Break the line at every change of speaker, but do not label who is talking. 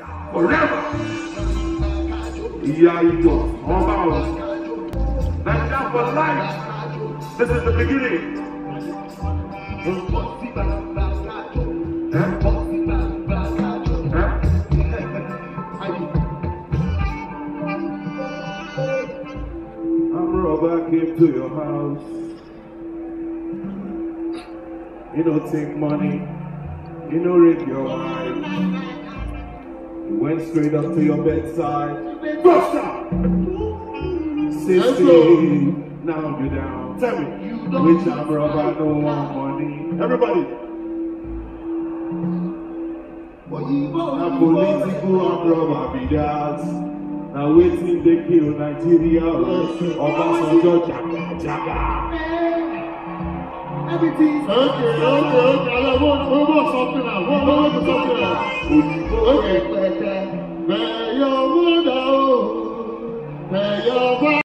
forever. Yeah, you go. All about. That's not for life. This is the beginning. I'm Robert, came to your house. You don't take money. You don't rape your wife. You went straight up to your bedside. Buster! 60. Now you're down. Tell me, which I'm Robert, no want money. Everybody. Now political I'm Robert be that. Now waiting they kill Nigeria. Obasanjo jagajaga. Everything's okay. I want something now. What something now? Okay.